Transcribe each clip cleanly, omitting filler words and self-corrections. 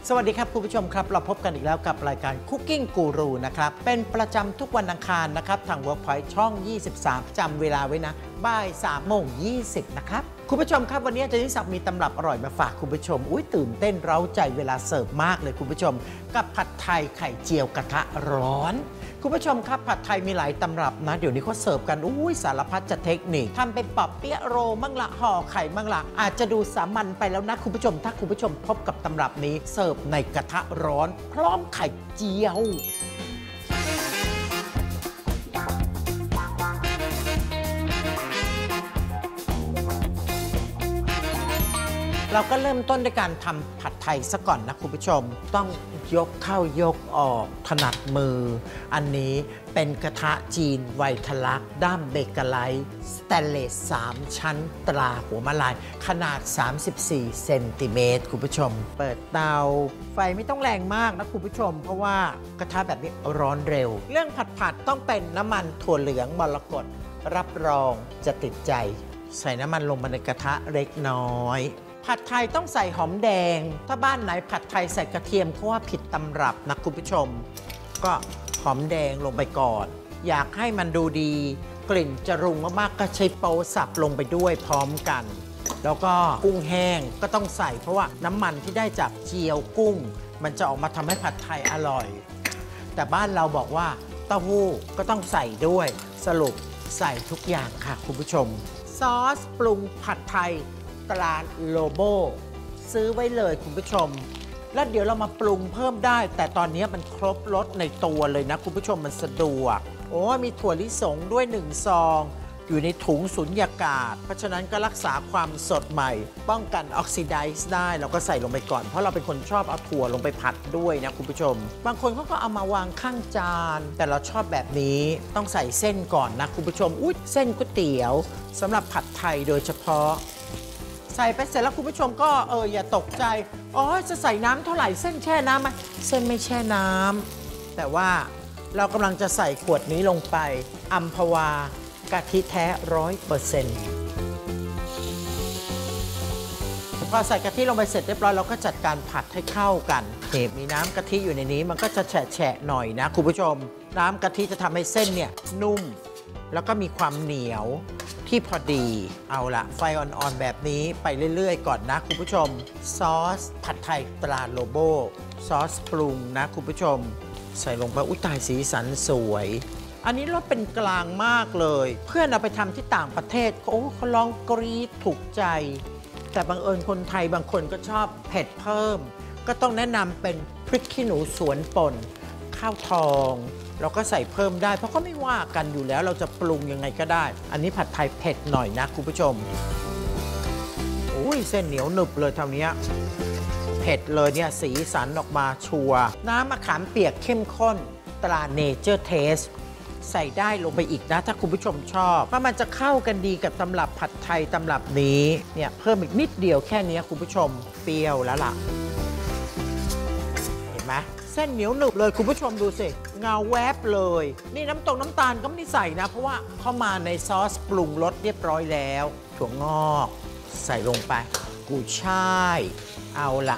สวัสดีครับคุณผู้ชมครับเราพบกันอีกแล้วกับรายการ Cooking Guru นะครับเป็นประจำทุกวันอังคารนะครับทาง Workpoint ช่อง 23 จำเวลาไว้นะบ่าย 3:20 นะครับคุณผู้ชมครับวันนี้อาจารย์นิสักมีตำรับอร่อยมาฝากคุณผู้ชมตื่นเต้นเร้าใจเวลาเสิร์ฟมากเลยคุณผู้ชมกับผัดไทยไข่เจียวกระทะร้อนคุณผู้ชมครับผัดไทยมีหลายตำรับนะเดี๋ยวนี้เขาเสิร์ฟกันสารพัดจะเทคนิคทำเป็นปอบเปี๊ยะโรมั่งละห่อไข่มั่งละอาจจะดูสามัญไปแล้วนะคุณผู้ชมถ้าคุณผู้ชมพบกับตำรับนี้เสิร์ฟในกระทะร้อนพร้อมไข่เจียวเราก็เริ่มต้นด้วยการทำผัดไทยซะก่อนนะคุณผู้ชมต้องยกเข้ายกออกถนัดมืออันนี้เป็นกระทะจีนไวทลักด้ามเบเกอร์ไลท์สแตนเลส3ชั้นตราหัวมะลายขนาด34เซนติเมตรคุณผู้ชมเปิดเตาไฟไม่ต้องแรงมากนะคุณผู้ชมเพราะว่ากระทะแบบนี้ร้อนเร็วเรื่องผัดต้องเป็นน้ำมันถั่วเหลืองมรกตรับรองจะติดใจใส่น้ำมันลงมาในกระทะเล็กน้อยผัดไทยต้องใส่หอมแดงถ้าบ้านไหนผัดไทยใส่กระเทียมเขาว่าผิดตำรับนะคุณผู้ชมก็หอมแดงลงไปก่อนอยากให้มันดูดีกลิ่นจะรุงมากๆก็ใช้โป๊สับลงไปด้วยพร้อมกันแล้วก็กุ้งแห้งก็ต้องใส่เพราะว่าน้ำมันที่ได้จากเจียวกุ้งมันจะออกมาทำให้ผัดไทยอร่อยแต่บ้านเราบอกว่าเต้าหู้ก็ต้องใส่ด้วยสรุปใส่ทุกอย่างค่ะคุณผู้ชมซอสปรุงผัดไทยตราโลโบซื้อไว้เลยคุณผู้ชมแล้วเดี๋ยวเรามาปรุงเพิ่มได้แต่ตอนนี้มันครบรสในตัวเลยนะคุณผู้ชมมันสะดวกมีถั่วลิสงด้วย1 ซองอยู่ในถุงสุญญากาศเพราะฉะนั้นก็รักษาความสดใหม่ป้องกันออกซิไดซ์ได้เราก็ใส่ลงไปก่อนเพราะเราเป็นคนชอบเอาถั่วลงไปผัดด้วยนะคุณผู้ชมบางคนเขาก็เอามาวางข้างจานแต่เราชอบแบบนี้ต้องใส่เส้นก่อนนะคุณผู้ชมเส้นก๋วยเตี๋ยวสำหรับผัดไทยโดยเฉพาะใส่ไปเสร็จแล้วคุณผู้ชมก็อย่าตกใจจะใส่น้ำเท่าไหร่เส้นแช่น้ำไหมเส้นไม่แช่น้ำแต่ว่าเรากำลังจะใส่ขวดนี้ลงไปอัมพวากะทิแท้ 100%พอใส่กะทิลงไปเสร็จเรียบร้อยเราก็จัดการผัดให้เข้ากันมีน้ำกะทิอยู่ในนี้มันก็จะแฉะหน่อยนะคุณผู้ชมน้ำกะทิจะทำให้เส้นเนี่ยนุ่มแล้วก็มีความเหนียวที่พอดีเอาละไฟอ่อนๆแบบนี้ไปเรื่อยๆก่อนนะคุณผู้ชมซอสผัดไทยตราโลโบซอสปรุงนะคุณผู้ชมใส่ลงไปตายสีสันสวยอันนี้รสเป็นกลางมากเลยเพื่อนเอาไปทำที่ต่างประเทศเขาร้องกรี๊ดถูกใจแต่บังเอิญคนไทยบางคนก็ชอบเผ็ดเพิ่มก็ต้องแนะนำเป็นพริกขี้หนูสวนป่นข้าวทองเราก็ใส่เพิ่มได้เพราะก็ไม่ว่ากันอยู่แล้วเราจะปรุงยังไงก็ได้อันนี้ผัดไทยเผ็ดหน่อยนะคุณผู้ชมเส้นเหนียวหนึบเลยเท่านี้เผ็ดเลยเนี่ยสีสันออกมาชัวร์น้ำมะขามเปียกเข้มข้นตราเนเจอร์เทสใส่ได้ลงไปอีกนะถ้าคุณผู้ชมชอบว่ามันจะเข้ากันดีกับตำรับผัดไทยตำรับนี้เนี่ยเพิ่มอีกนิดเดียวแค่นี้คุณผู้ชมเปรี้ยวแล้วล่ะเห็นไหมเส้นเหนียวหนึบเลยคุณผู้ชมดูสิเงาแวบเลยนี่น้ำตาลก็ไม่ได้ใส่นะเพราะว่าเข้ามาในซอสปรุงรสเรียบร้อยแล้วถั่วงอกใส่ลงไปกุยช่ายเอาละ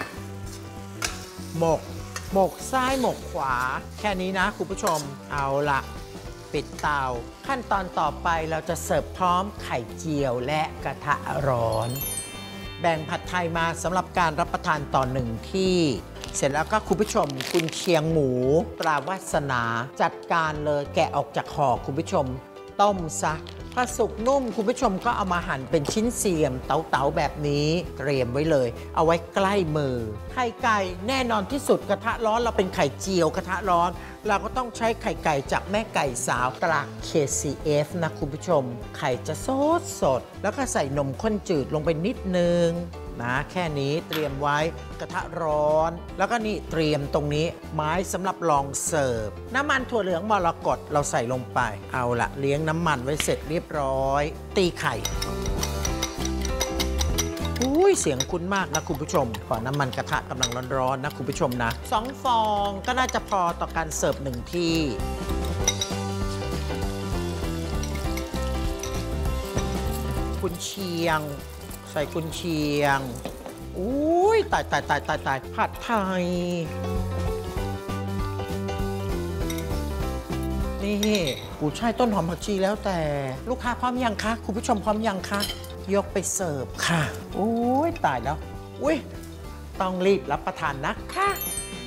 หมกซ้ายหมกขวาแค่นี้นะคุณผู้ชมเอาละปิดเตาขั้นตอนต่อไปเราจะเสิร์ฟพร้อมไข่เจียวและกระทะร้อนแบ่งผัดไทยมาสำหรับการรับประทานต่อ1ที่เสร็จแล้วก็คุณผู้ชมกุนเชียงหมูตราวาสนาจัดการเลยแกะออกจากห่อคุณผู้ชมต้มซะพอสุกนุ่มคุณผู้ชมก็เอามาหั่นเป็นชิ้นเสียมเต๋าๆแบบนี้เตรียมไว้เลยเอาไว้ใกล้มือไข่ไก่แน่นอนที่สุดกระทะร้อนเราเป็นไข่เจียวกระทะร้อนเราก็ต้องใช้ไข่ไก่จากแม่ไก่สาวตรา KCF นะคุณผู้ชมไข่จะสดแล้วก็ใส่นมข้นจืดลงไปนิดนึงนะแค่นี้เตรียมไว้กระทะร้อนแล้วก็นี่เตรียมตรงนี้ไม้สำหรับรองเสิร์ฟน้ำมันถั่วเหลืองมรกตเราใส่ลงไปเอาละเลี้ยงน้ำมันไว้เสร็จเรียบร้อยตีไข่เสียงคุ้นมากนะคุณผู้ชมพอน้ำมันกระทะกำลังร้อนๆนะคุณผู้ชมนะ2 ฟองก็น่าจะพอต่อการเสิร์ฟ1ที่กุนเชียงใส่กุนเชียงอุ้ยตายผัดไทยนี่กูใช่ต้นหอมผักชีแล้วแต่ลูกค้าพร้อมยังคะคุณผู้ชมพร้อมยังคะยกไปเสิร์ฟค่ะอุ้ยตายแล้วอุ้ยต้องรีบรับประทานนะคะ